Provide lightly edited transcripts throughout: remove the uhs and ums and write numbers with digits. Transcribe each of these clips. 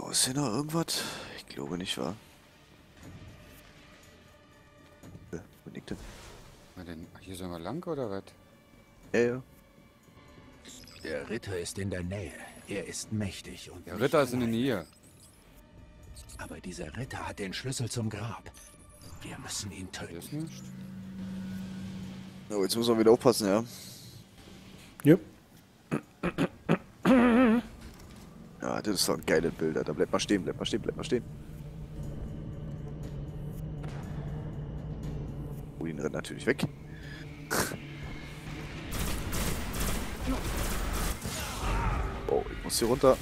So, ist hier noch irgendwas? Ich glaube nicht, wahr? Wo liegt denn? Na denn, hier sind wir lang oder was? Ja. Der Ritter ist in der Nähe. Er ist mächtig und Der nicht Ritter ist in der allein. Nähe. Aber dieser Ritter hat den Schlüssel zum Grab. Wir müssen ihn Das töten. ist nicht. Oh, jetzt muss man wieder aufpassen, ja. Yep. Ja, das ist doch ein geiles Bild, Alter. Bleib mal stehen, bleib mal stehen, bleib mal stehen. Odin rennt natürlich weg. Oh, ich muss hier runter.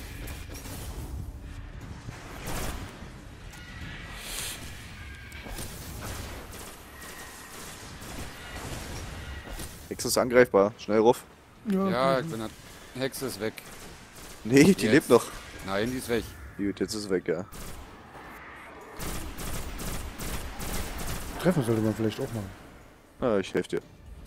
Hexe ist angreifbar. Schnell ruf. Ja, ich bin da. Hexe ist weg. Nee, die Jetzt. lebt noch. Nein, die ist weg. Gut, jetzt ist sie weg, ja. Treffen sollte man vielleicht auch machen. Ah, ich helfe dir.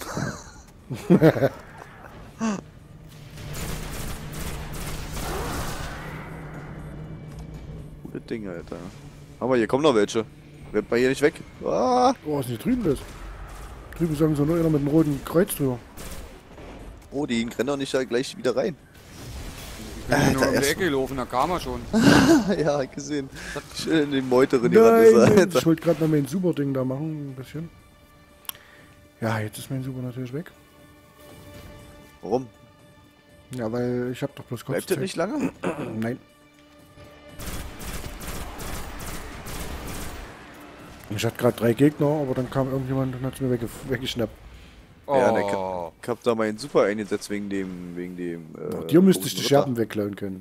Gute Dinge, Alter. Aber hier kommen noch welche. Rennt mal hier nicht weg. Ah! Oh, was ist denn hier drüben das? Drüben sagen sie nur einer mit einem roten Kreuz drüber. Oh, die rennt doch nicht da gleich wieder rein. Ich bin hier nur Alter, um die erst- Ecke gelaufen, da kam er schon. Ja, gesehen. Schön in den Meuterin gerannt ist, Nein, Alter. ich wollte gerade noch mein Super-Ding da machen, ein bisschen. Ja, jetzt ist mein Super natürlich weg. Warum? Ja, weil ich habe doch bloß kurz Bleibt der nicht lange? Nein. Ich hatte gerade 3 Gegner, aber dann kam irgendjemand und hat es mir weggeschnappt. Ja, ne, Oh, ich hab da meinen Super eingesetzt wegen dem. Dir müsste ich die großen Scherben wegklauen können.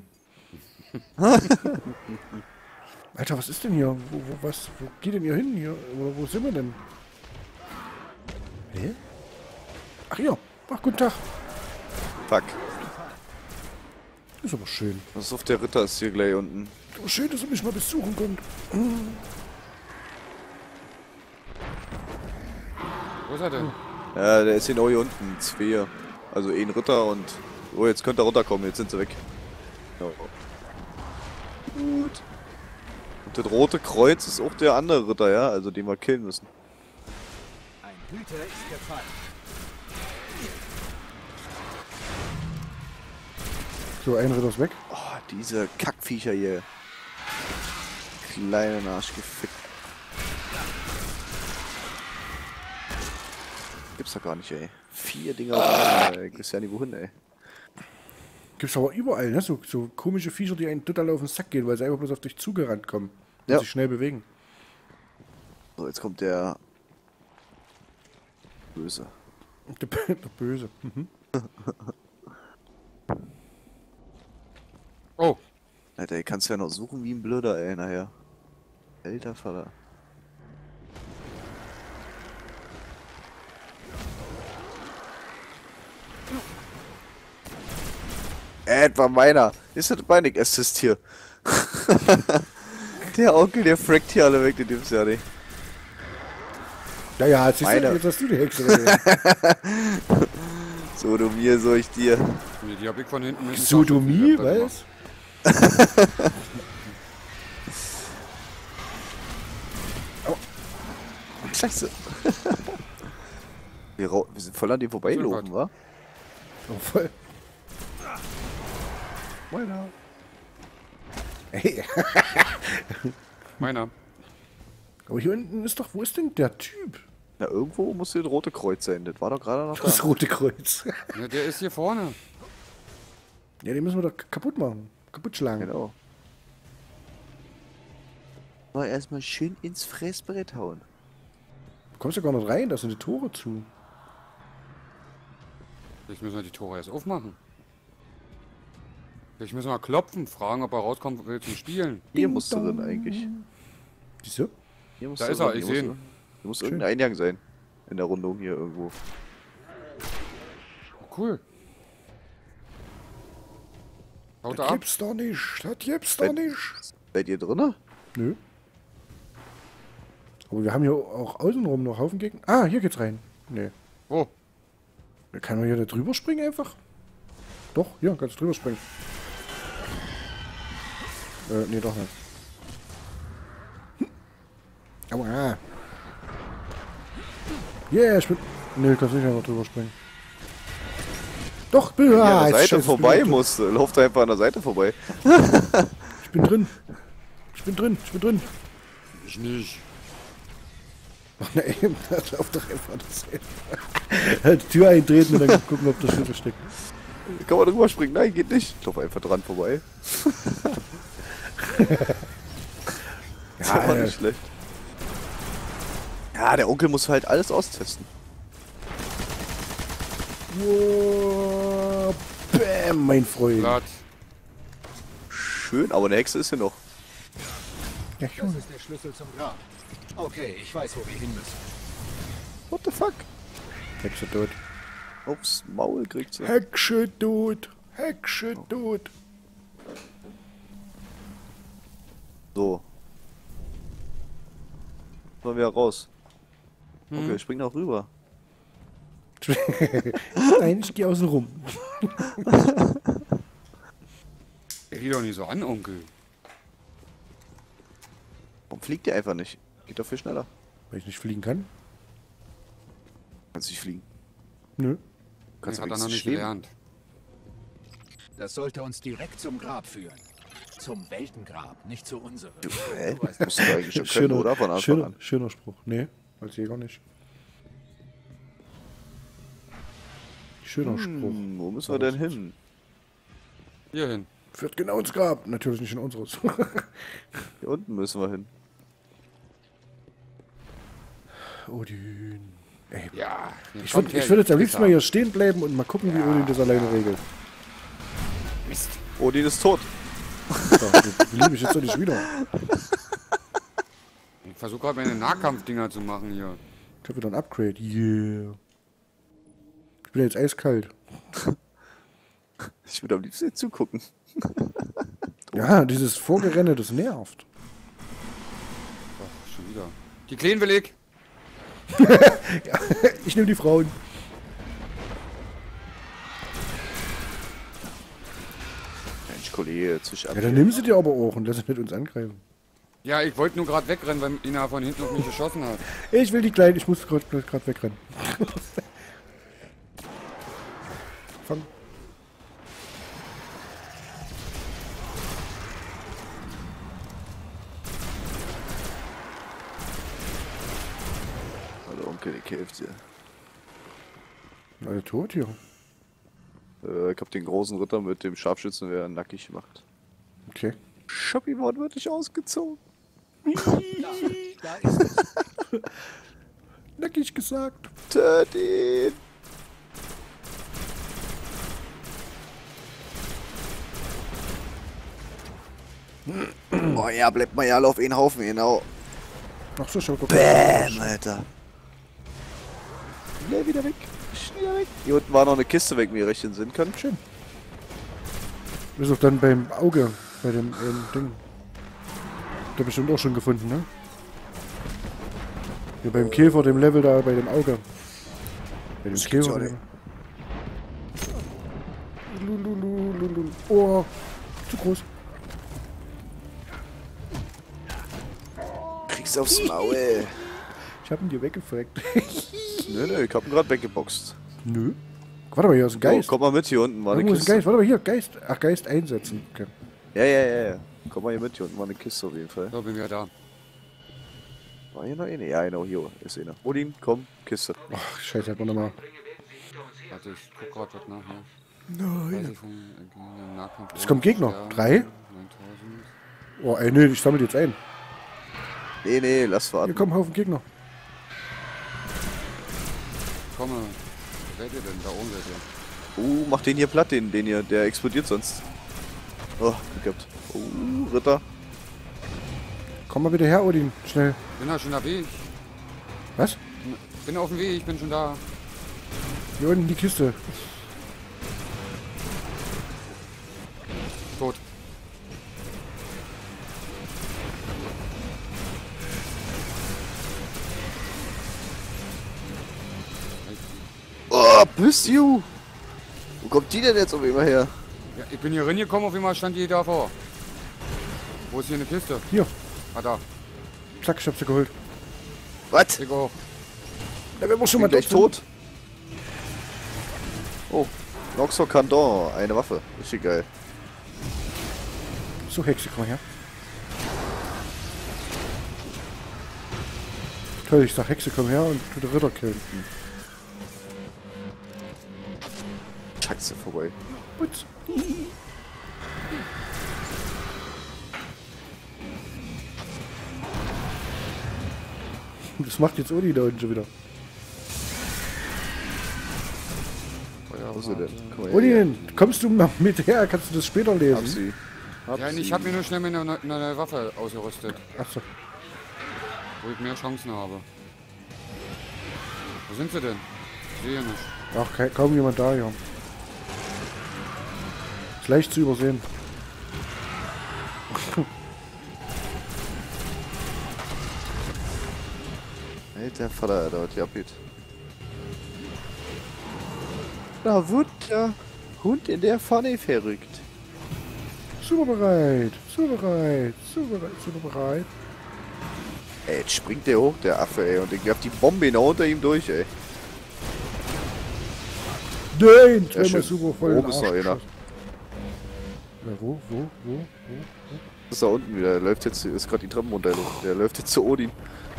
Alter, was ist denn hier? Wo geht denn hier hin? Hier? Oder wo sind wir denn? Hä? Ach ja. Ach, guten Tag. Fuck. Ist aber schön. Was auf der Ritter ist hier gleich unten. Oh, schön, dass ihr mich mal besuchen könnt. wo ist er denn? Ja, der ist genau hier unten. 2. Also ein Ritter und. Oh, jetzt könnte er runterkommen, jetzt sind sie weg. Ja. Gut. Und das rote Kreuz ist auch der andere Ritter, ja? Also den wir killen müssen. Ein Hüter ist gefallen. So, ein Ritter ist weg. Oh, diese Kackviecher hier. Kleinen Arsch gefickt. Gibt's doch gar nicht, ey. 4 Dinger auf einmal, ey. Ist ja nicht wohin, ey. Gibt's aber überall, ne? So komische Viecher, die einen total auf den Sack gehen, weil sie einfach bloß auf dich zugerannt kommen. Und Ja. sich schnell bewegen. So, jetzt kommt der Böse. Der Böse. Mhm. Oh, Alter, ey, kannst du ja noch suchen wie ein Blöder, ey, nachher. Alter Vater. Etwa meiner. Ist das Binding Assist hier? Der Onkel, der frackt hier alle weg, den gibt's ja nicht. Ja, jetzt, Meine. jetzt hast du die Hexe. Oder? So du mir, so ich dir. nee, die hab ich von hinten. mit dem Sodomie, Taschentuch was? Scheiße. Wir sind voll an dem vorbeigelaufen, wa? Oh, voll. Meiner. Ey, Meiner. aber hier unten ist doch, wo ist denn der Typ? Na, irgendwo muss hier das rote Kreuz sein. Das war doch gerade noch Das da. Rote Kreuz. Ja, der ist hier vorne. Ja, den müssen wir doch kaputt machen. Kaputt schlagen. Genau. Mal erstmal schön ins Fressbrett hauen. Du kommst ja gar nicht rein, da sind die Tore zu. Jetzt müssen wir die Tore erst aufmachen. Jetzt müssen wir klopfen, fragen, ob er rauskommt will zum Spielen. Hier musst du drin eigentlich. Wieso? Hier musst Da du ist er, drin. ich Hier seh musst ihn. du- Hier muss irgendein Eingang sein. In der Rundung hier irgendwo. Cool. Haut er Das ab. gibt's doch nicht. Das gibt's doch nicht. Seid ihr drinne? Nö. Aber wir haben hier auch außenrum noch Haufen Gegner. Ah, hier geht's rein. Nee. Wo? Kann man hier da drüber springen einfach? Doch, hier kannst du drüber springen. Nee, doch nicht. Aua. Yeah, ich bin... Nee, kannst nicht einfach drüber springen. Doch, bin Wenn ihr an der jetzt Seite scheiße, vorbei bin musste. Lauft einfach an der Seite vorbei. Ich bin drin. Ich bin drin, ich bin drin. Ich nicht. Ach ne, eben, das läuft doch einfach das Halt die Tür eintreten und dann gucken, ob der Schlüssel steckt. Kann man drüber springen? Nein, geht nicht. Ich laufe einfach dran vorbei. Das war nicht schlecht. Ja, der Onkel muss halt alles austesten. Wow, bam, mein Freund. Blatt. Schön, aber eine Hexe ist hier noch. Ja, Das schon. ist der Schlüssel zum Grab. Okay, ich weiß, wo wir hin müssen. What the fuck? Hexe tot. Aufs Maul kriegt sie. Hexe tot. Hexe tot. So. Sollen wir raus? Okay, ich spring noch rüber. Nein, ich geh außen rum. Geh doch nicht so an, Onkel. Warum fliegt der einfach nicht? Geht doch viel schneller. Weil ich nicht fliegen kann? Kannst nicht fliegen. Nö. Kannst Hat er wenigstens noch nicht schweben. gelernt. Das sollte uns direkt zum Grab führen. Zum Weltengrab, nicht zu unserem. Hä? Musst du eigentlich schon können, oder? Von Anfang an. Schöner Spruch. Nee, als Jäger nicht. Schöner Spruch. Wo müssen wir denn hin? Hier hin. Führt genau ins Grab. Natürlich nicht in unseres. Hier unten müssen wir hin. Odin. Ey, Ja. ich würde jetzt am liebsten mal hier stehen bleiben und mal gucken, wie Odin das alleine regelt. Mist. Odin ist tot. So, das liebe ich jetzt doch nicht wieder. Ich versuche gerade meine Nahkampfdinger zu machen hier. Ich habe wieder ein Upgrade. Yeah. Ich bin jetzt eiskalt. Ich würde am liebsten jetzt zugucken. Ja, dieses Vorgerenne, das nervt. Ach, schon wieder. Die Kleen will ich. Ich nehme die Frauen. Mensch, Kollege, zisch ab. Ja, dann nimm sie dir aber auch und lass sie nicht uns angreifen. Ja, ich wollte nur gerade wegrennen, weil Ina von hinten auf mich geschossen hat. Ich will die Kleinen, ich muss gerade wegrennen. Fang. Hallo Onkel, ich helfe dir. Alle tot hier. Ich hab den großen Ritter mit dem Scharfschützengewehr nackig gemacht. Okay. Ich hab ihn wortwörtlich ausgezogen. Da ist es. Nackig gesagt. Tät ihn! Oh ja, bleibt mal ja alle auf einen Haufen, genau. Ach so, schau, guck. Bäm, Alter. Schnell wieder weg. Schnell weg. Hier unten war noch eine Kiste weg, wie ihr recht sehen könnt. Schön. Ist auch dann beim Auge, bei dem Ding. Habt ihr bestimmt auch schon gefunden, ne? Hier beim Käfer, dem Level da, bei dem Auge. Bei dem Das gibt's Käfer. ja nicht. Lululululul. Oh, zu groß. Kriegst aufs Maul. Ich hab ihn dir weggefragt. Nö, ich hab ihn gerade weggeboxt. Nö. Warte mal, hier ist ein Geist. Oh, komm mal mit, hier unten war eine Irgendwo ist ein Kiste. Geist. Warte mal, hier, Geist. Ach, Geist einsetzen. Okay. Ja. Komm mal hier mit, hier unten war eine Kiste auf jeden Fall. So, bin wieder da. War hier noch eine? Ja, genau, hier ist eine. Odin, komm, Kiste. Ach, scheiße, hat man nochmal. Warte, ich guck gerade was nach. Ne? Nein. Nahkampf. Es kommen Gegner. 3? 9000. Oh, ey, nee, ich sammle die jetzt ein. Nee, lass Hier warten. kommen Haufen Gegner. Komme. Wo seid ihr denn? Da oben seid ihr. Mach den hier platt, den hier, der explodiert sonst. Oh, gehabt. Ritter. Komm mal wieder her, Odin. Schnell. Bin da schon auf dem Weg. Was? Bin auf dem Weg, ich bin schon da. Hier unten die Kiste. Tot. Oh, bist you. Wo kommt die denn jetzt auf immer her? Ja, ich bin hier reingekommen, auf einmal stand die davor. Wo ist hier eine Kiste? Hier, Ah, da. zack, ich hab sie geholt. Was? Ich auch. Da werden wir schon Bin mal gleich dort tot. Oh, Noxor Candor, eine Waffe. Richtig geil. So, Hexe, komm mal her. Toll, ich sag Hexe, komm her und tu den Ritter killen. Scheiße, vorbei. Putz. Das macht jetzt Odi da unten schon wieder. Wo ist sie denn? Komm mal her. Odin, kommst du mal mit her? Kannst du das später Hab lesen? sie. Ja, ich habe mir nur schnell eine neue Waffe ausgerüstet, Achso. wo ich mehr Chancen habe. Wo sind sie denn? Ich sehe nicht. Ach, kaum jemand da, ja. Ist leicht zu übersehen. Alter Vater, Alter, was hier abgeht. Da wird der Hund in der Pfanne verrückt. Super bereit, super bereit, super bereit, super bereit. Ey, jetzt springt der hoch, der Affe, ey, und ich werf die Bombe genau unter ihm durch, ey. Nein, Ja, zweimal schön. super voll. Oben ist noch einer. Ja, wo? Das ist da unten wieder, der läuft jetzt, ist gerade die Treppen runter, der läuft jetzt zu Odin.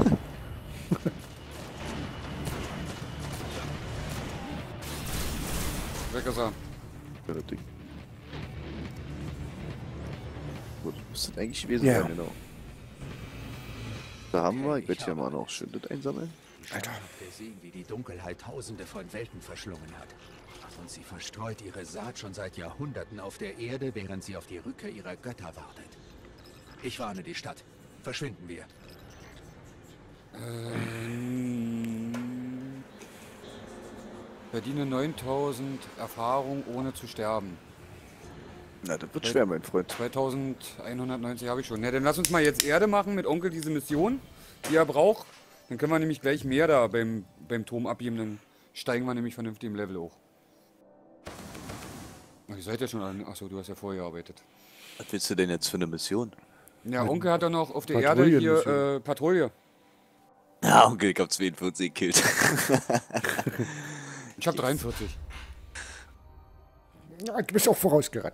Weg ist er. Ja, das Ding. Gut, muss das eigentlich gewesen Ja. sein, genau. Da haben wir, ich werde hier mal noch schön das einsammeln. Alter. Wir sehen, wie die Dunkelheit Tausende von Welten verschlungen hat. Und sie verstreut ihre Saat schon seit Jahrhunderten auf der Erde, während sie auf die Rückkehr ihrer Götter wartet. Ich warne die Stadt. Verschwinden wir. Verdiene 9000 Erfahrung ohne zu sterben. Na, das wird schwer, mein Freund. 2190 habe ich schon. Na, dann lass uns mal jetzt Erde machen mit Onkel diese Mission, die er braucht. Dann können wir nämlich gleich mehr da beim Turm abgeben. Dann steigen wir nämlich vernünftig im Level hoch. Ach, ihr seid ja schon an. Achso, du hast ja vorher gearbeitet. Was willst du denn jetzt für eine Mission? Ja, Onkel hat doch noch auf der Erde hier Patrouillenmission. Patrouille. Ja, Onkel, ich hab 42 gekillt. Ich habe 43. Ja, du bist auch vorausgerannt.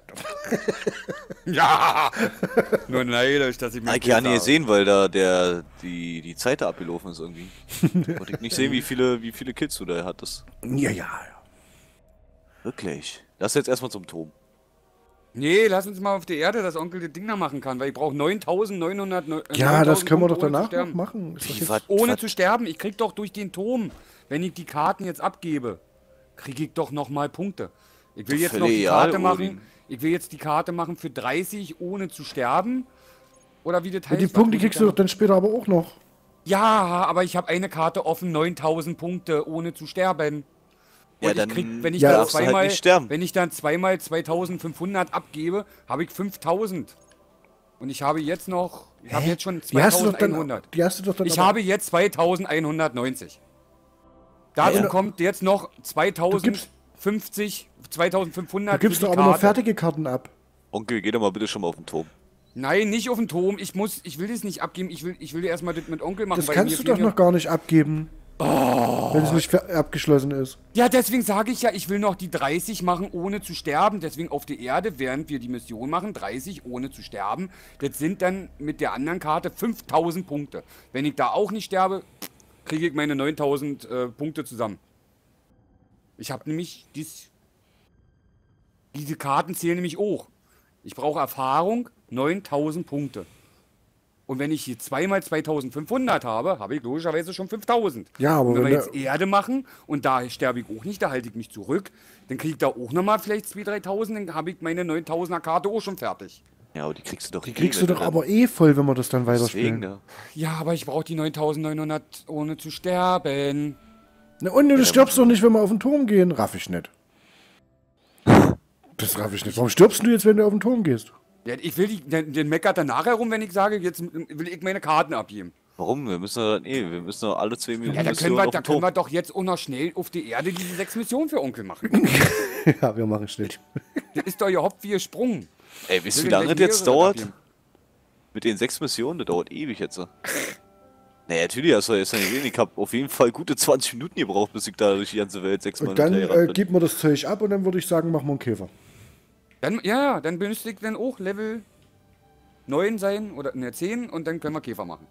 Ja! Nur neidisch, dass ich mich. Ich kann nicht sehen, weil da die Zeit da abgelaufen ist irgendwie. Und ich nicht sehen, wie viele Kills du da hattest. Ja. Wirklich. Lass jetzt erstmal zum Turm. Nee, lass uns mal auf der Erde, dass Onkel das Ding da machen kann, weil ich brauche 9900. Ja, das können wir doch ohne zu danach noch sterben. machen. Ist das Wie, jetzt- was? Ohne zu sterben. Ich krieg doch durch den Turm, wenn ich die Karten jetzt abgebe, kriege ich doch nochmal Punkte. Ich will jetzt noch die Filial, Karte machen. Odin. Ich will jetzt die Karte machen für 30 ohne zu sterben. Oder wie das heißt. Die was Punkte muss ich kriegst du da doch dann später aber auch noch. Ja, aber ich habe eine Karte offen, 9000 Punkte ohne zu sterben. Ja, Und dann ich krieg, wenn ich Ja, dann darfst du halt zweimal, nicht sterben. wenn ich dann zweimal 2500 abgebe, habe ich 5000. Und ich habe jetzt noch, ich habe jetzt schon Die hast du doch dann. 2100. Die hast du doch dann. Ich aber- habe jetzt 2190. Dazu Ja. kommt jetzt noch 2050, 2500 Du gibst für doch die aber noch Karte. fertige Karten ab. Onkel, geh doch mal bitte schon mal auf den Turm. Nein, nicht auf den Turm. Ich will das nicht abgeben. Ich will erstmal das mit Onkel machen. Das weil kannst mir du doch fehlen noch gar nicht abgeben. Wenn es nicht abgeschlossen ist. Ja, deswegen sage ich ja, ich will noch die 30 machen, ohne zu sterben. Deswegen auf die Erde, während wir die Mission machen, 30 ohne zu sterben. Das sind dann mit der anderen Karte 5000 Punkte. Wenn ich da auch nicht sterbe, kriege ich meine 9000 Punkte zusammen. Ich habe nämlich diese Karten zählen nämlich auch. Ich brauche Erfahrung, 9000 Punkte. Und wenn ich hier zweimal 2500 habe, habe ich logischerweise schon 5000. Ja, aber und wenn wenn wir der- jetzt Erde machen und da sterbe ich auch nicht, da halte ich mich zurück, dann kriege ich da auch nochmal vielleicht 2.000, 3.000, dann habe ich meine 9000er Karte auch schon fertig. Ja, aber die kriegst du doch. Die kriegst du doch aber eh voll, wenn wir das dann Deswegen, weiterspielen. ne? Ja, aber ich brauche die 9900 ohne zu sterben. Na und du stirbst doch nicht, wenn wir auf den Turm gehen. Raff ich nicht. Das raff ich nicht. Warum stirbst du jetzt, wenn du auf den Turm gehst? Ja, ich will den meckert dann nachher rum, wenn ich sage, jetzt will ich meine Karten abgeben. Warum? Wir müssen doch alle 2 Minuten Ja, da können, Mission wir, auf da den können Turm. wir doch jetzt auch noch schnell auf die Erde diese 6 Missionen für Onkel machen. Ja, wir machen schnell. Das ist doch überhaupt wie gesprungen. Ey, wisst ihr, Will wie den lange das gleich jetzt mehrere dauert? abgeben. Mit den 6 Missionen, das dauert ewig jetzt. Naja, natürlich hast du jetzt nicht gesehen. Ich habe auf jeden Fall gute 20 Minuten gebraucht, bis ich da durch die ganze Welt 6 Mal Und dann hinterher bin. gibt man das Zeug ab und dann würde ich sagen, machen wir einen Käfer. Dann, ja, dann müsste ich dann auch Level 9 sein oder ne 10 und dann können wir Käfer machen.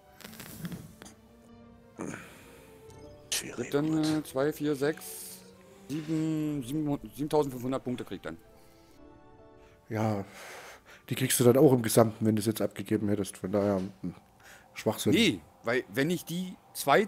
Schwierig. Dann 2, 4, 6, 7500 Punkte kriegt dann. Ja, die kriegst du dann auch im Gesamten, wenn du es jetzt abgegeben hättest. Von daher, Schwachsinn. Nee, weil wenn ich die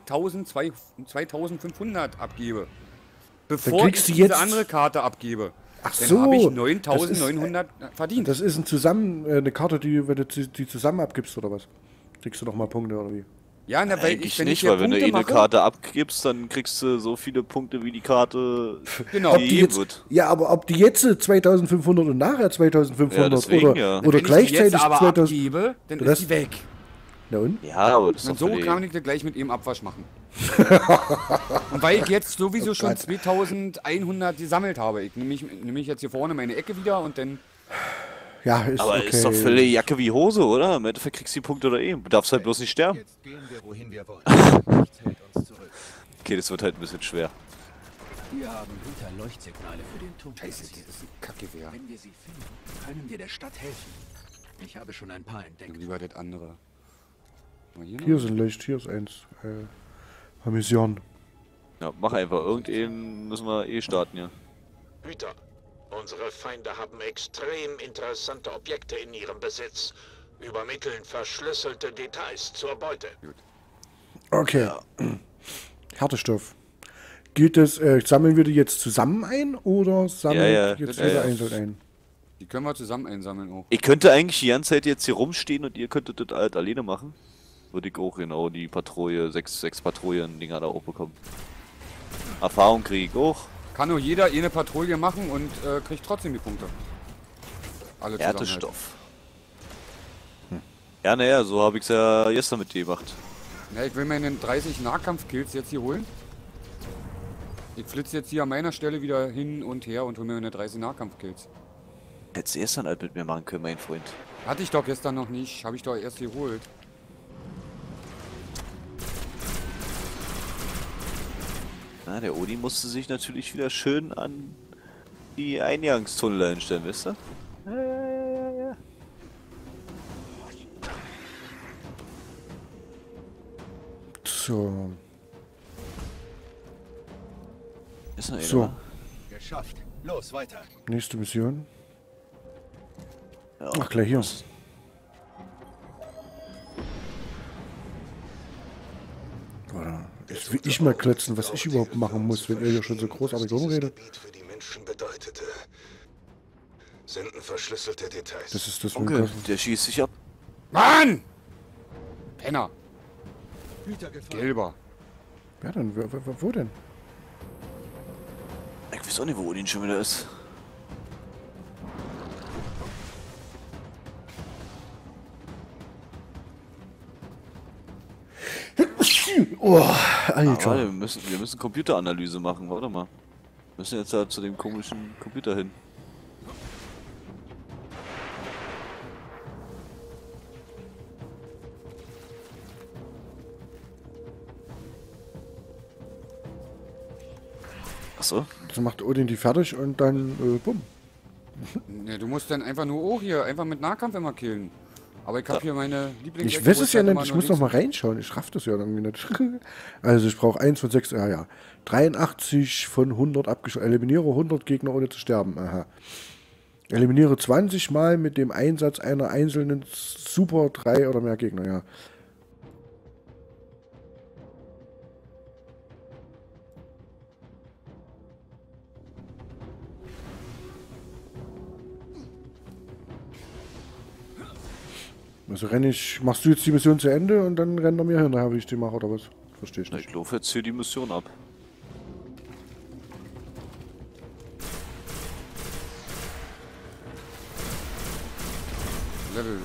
2500 abgebe, bevor ich kriegst du diese jetzt- andere Karte abgebe, Ach dann so, habe ich das ist, 9900 verdient. Das ist eine Karte, wenn du die zusammen abgibst oder was? Kriegst du noch mal Punkte oder wie? Ja, na, weil Eigentlich wenn nicht, hier weil wenn du Punkte eine mache, Karte abgibst, dann kriegst du so viele Punkte, wie die Karte Genau. Ob die gegeben jetzt, wird. ja, aber ob die jetzt 2500 und nachher 2500 Ja, deswegen, oder, ja. oder wenn gleichzeitig ich die jetzt aber 2000. abgebe, dann Das- ist die weg. Na und? Ja, aber das ist Und doch so für die- kann ich das gleich mit ihm Abwasch machen. Und weil ich jetzt sowieso schon 2100 gesammelt habe, ich nehme ich jetzt hier vorne meine Ecke wieder und dann... Ja, ist Aber okay. ist doch völlig Jacke wie Hose, oder? Im Endeffekt kriegst du die Punkte oder Du darfst halt bloß nicht sterben. Jetzt gehen wir, wohin wir wollen. Nichts hält uns zurück. Okay, das wird halt ein bisschen schwer. Wir haben Liter Leuchtsignale für den Turm. Scheiße, das ist ein Kackgewehr. Wenn wir sie finden, können wir der Stadt helfen. Ich habe schon ein paar entdeckt. Lieber das andere. Mal hier Hier noch. sind Licht, hier ist eins. Mission. Ja, mach einfach. Irgendeinen müssen wir eh starten, ja. Hüter, unsere Feinde haben extrem interessante Objekte in ihrem Besitz, übermitteln verschlüsselte Details zur Beute. Okay. Härtestoff. Gilt das, sammeln wir die jetzt zusammen ein oder sammeln Ja, ja, jetzt ja, jeder ja. einzeln ein? Die können wir zusammen einsammeln auch. Ich könnte eigentlich die ganze Zeit jetzt hier rumstehen und ihr könntet das halt alleine machen. Würde ich auch genau die Patrouille, 6 Patrouillen-Dinger da auch bekommen. Erfahrung kriege ich auch. Kann nur jeder eine Patrouille machen und kriegt trotzdem die Punkte. Alle zusammen. Halt. Härtestoff. Ja, naja, so habe ich es ja gestern mit dir gemacht. Ja, ich will meine 30 Nahkampfkills jetzt hier holen. Ich flitze jetzt hier an meiner Stelle wieder hin und her und hole mir meine 30 Nahkampfkills. Hättest du gestern halt mit mir machen können, mein Freund. Hatte ich doch gestern noch nicht. Habe ich doch erst geholt. Na, der Odi musste sich natürlich wieder schön an die Eingangstunnel einstellen, wisst ihr? Ja. So. Ist noch So. einer? Geschafft. Los, weiter. Nächste Mission. Ja. Ach, gleich hier. Oder jetzt will ich mal klotzen, was ich überhaupt machen muss, wenn ihr hier schon so großartig rumredet. Gebiet für die Menschen bedeutete, senden verschlüsselte Details. Das ist das Onkel, Wilkassen. der schießt sich ab. Mann! Penner. Hüter gefahren. Gelber. Ja, dann, wo denn? Ich weiß auch nicht, wo Odin schon wieder ist. Oh, Ah, Alter. warte, wir müssen Computeranalyse machen, warte mal. Wir müssen jetzt da zu dem komischen Computer hin. Achso, So macht Odin die fertig und dann, bumm. Ne, du musst dann einfach nur auch hier, einfach mit Nahkampf immer killen. Aber ich habe hier meine Lieblings... Ich weiß es ja nicht, ich muss noch mal reinschauen. Ich raff das ja irgendwie nicht. Also ich brauche 1 von 6, ja. 83 von 100 abgeschossen. Eliminiere 100 Gegner ohne zu sterben. Aha. Eliminiere 20 Mal mit dem Einsatz einer einzelnen Super 3 oder mehr Gegner, ja. Also machst du jetzt die Mission zu Ende und dann rennt er mir hinterher, wie ich die mache, oder was? Verstehe ich na, nicht. ich laufe jetzt hier die Mission ab. Level.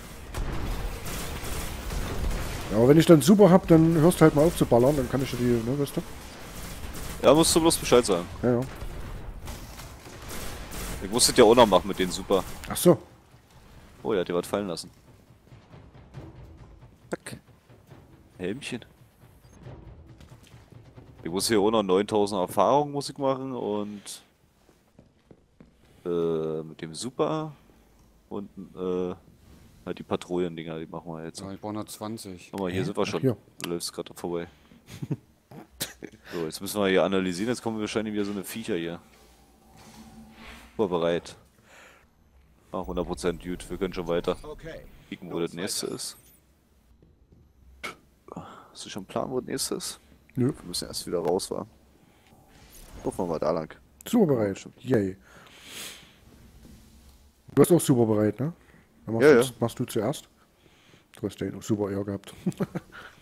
Ja, aber wenn ich dann super hab, dann hörst du halt mal auf zu ballern, dann kann ich ja die, ne, weißt du? Ja, musst du bloß Bescheid sagen. Ja, ja. Ich musste ja auch noch machen mit den Super. Ach so. Oh, er hat dir was fallen lassen. Helmchen. Ich muss hier auch noch 9000 Erfahrung muss ich machen und mit dem Super und halt die Patrouillendinger, die machen wir jetzt. Ja, ich brauche noch 20. Guck mal, hier sind wir schon. hier. Läuft's gerade vorbei. So, jetzt müssen wir hier analysieren. Jetzt kommen wahrscheinlich wieder so eine Viecher hier. Bereit. Ah, 100% gut. Wir können schon weiter. Okay. Gucken, wo das nächste ist. Hast du schon einen Plan, wo das nächste ist? Nö. Wir müssen erst wieder raus, wa? Gucken wir mal da lang. Super bereit. Yay. Du hast auch super bereit, ne? Dann Ja, ja. machst du zuerst. Du hast den super eher gehabt.